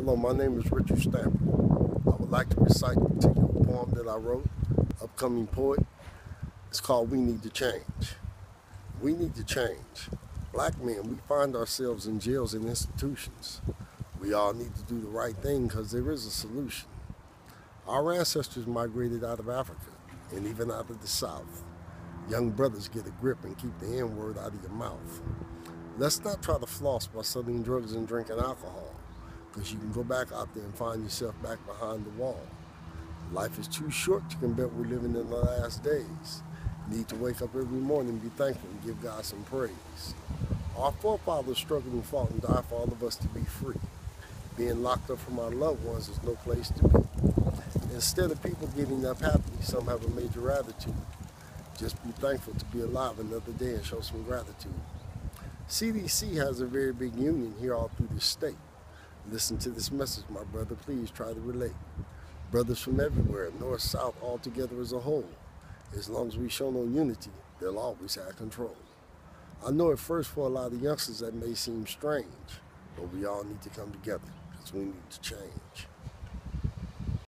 Hello, my name is Richard Stamper. I would like to recite to you a poem that I wrote, upcoming poet. It's called We Need to Change. We need to change. Black men, we find ourselves in jails and institutions. We all need to do the right thing because there is a solution. Our ancestors migrated out of Africa and even out of the South. Young brothers, get a grip and keep the N-word out of your mouth. Let's not try to floss by selling drugs and drinking alcohol, because you can go back out there and find yourself back behind the wall. Life is too short to compare we're living in the last days. You need to wake up every morning, be thankful, and give God some praise. Our forefathers struggled and fought and died for all of us to be free. Being locked up from our loved ones is no place to be. Instead of people getting up happy, some have a major attitude. Just be thankful to be alive another day and show some gratitude. CDC has a very big union here all through the state. Listen to this message, my brother. Please try to relate. Brothers from everywhere, north, south, all together as a whole. As long as we show no unity, they'll always have control. I know at first for a lot of youngsters that may seem strange, but we all need to come together because we need to change.